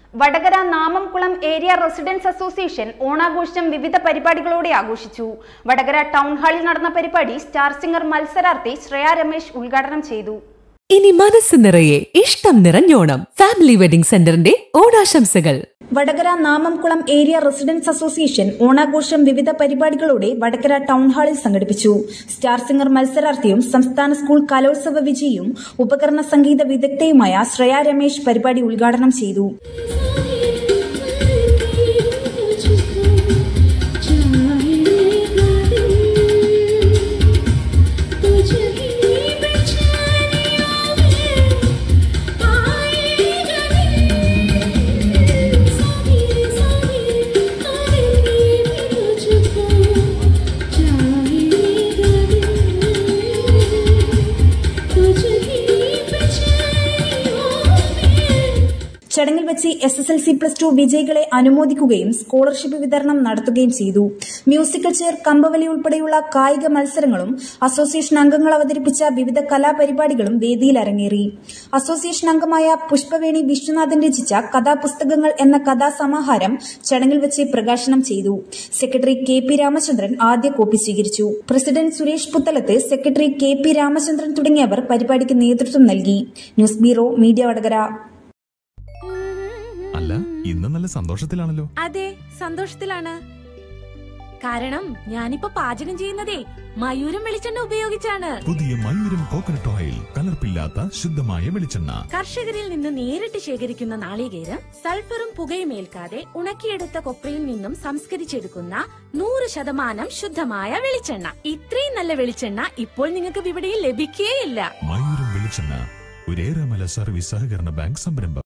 Vadakara Namamkulam area residents association ഓണാഘോഷം വിവിധ പരിപാടികളോടെ ആഘോഷിച്ചു. വടകര ടൗൺ ഹാളിൽ നടന്ന പരിപാടി സ്റ്റാർ സിംഗർ മത്സരാർത്ഥി ശ്രേയ രമേശ് ഉദ്ഘാടനം ചെയ്തു. ഇനി മനസ്സ് നിറയെ ഇഷ്ടം നിറഞ്ഞോണം. ഫാമിലി വെഡിംഗ് സെന്ററിന്റെ ഓണാശംസകൾ. Vadakara Namamkulam area residents association ഓണാഘോഷം വിവിധ പരിപാടികളോടെ വടകര ടൗൺ ഹാളിൽ സംഘടിപ്പിച്ചു. സ്റ്റാർ സിംഗർ മത്സരാർത്ഥിയും സംസ്ഥാന സ്കൂൾ കലോത്സവ വിജയിയും ഉപകരണ സംഗീത വിദഗ്ധയുമായ ശ്രേയ രമേശ് പരിപാടി ഉദ്ഘാടനം ചെയ്തു. ചടങ്ങിൽ വെച്ച് SSLC+2 വിജയികളെ അനുമോദിക്കുകയും സ്കോളർഷിപ്പ് വിതരണം നടത്തുകയും ചെയ്തു. മ്യൂസിക്കൽ ചെയർ, കമ്പവലി ഉൾപ്പെടെയുള്ള കായിക മത്സരങ്ങളും അസോസിയേഷൻ അംഗങ്ങൾ അവതരിപ്പിച്ച വിവിധ കലാപരിപാടികളും വേദിയിൽ അരങ്ങേറി. അസോസിയേഷൻ അംഗമായ പുഷ്പവേണി വിശ്വനാഥൻ രചിച്ച കഥാപുസ്തകങ്ങൾ എന്ന കഥാസമാഹാരം ചടങ്ങിൽ വെച്ച് പ്രകാശനം ചെയ്തു. സെക്രട്ടറി KP രാമചന്ദ്രൻ ആദ്യ കോപ്പി സ്വീകരിച്ചു. President Suresh Puthalath, secretary KP Ramachandran തുടങ്ങിയവർ പരിപാടിക്ക് നേതൃത്വം നൽകി. News bureau, media Vadakara. അല്ല, ഇന്ന് നല്ല സന്തോഷത്തിലാണല്ലോ. അതെ, സന്തോഷത്തിലാണ്. കാരണം ഞാനിപ്പോ പാചകം ചെയ്യുന്നതേ മയൂരം വെളിച്ചെണ്ണ ഉപയോഗിച്ചാണ്. പുതിയ മയൂരം കോക്കനട്ട് ഓയിൽ, കലർപ്പില്ലാത്ത ശുദ്ധമായ വെളിച്ചെണ്ണ. കർഷകരിൽ നിന്ന് നേരിട്ട് ശേഖരിക്കുന്ന നാളികേരം സൾഫറും പുകയും ഏൽക്കാതെ ഉണക്കിയെടുത്ത കൊപ്രയിൽ നിന്നും സംസ്കരിച്ചെടുക്കുന്ന 100% ശുദ്ധമായ വെളിച്ചെണ്ണ. ഇത്രയും നല്ല വെളിച്ചെണ്ണ ഇപ്പോൾ നിങ്ങൾക്ക് വിപണിയിൽ ലഭിക്കുകയില്ല. മയൂരം വെളിച്ചെണ്ണ, ഒരു ഏറെമല സർവീസ് സഹകരണ ബാങ്ക് സംരംഭം.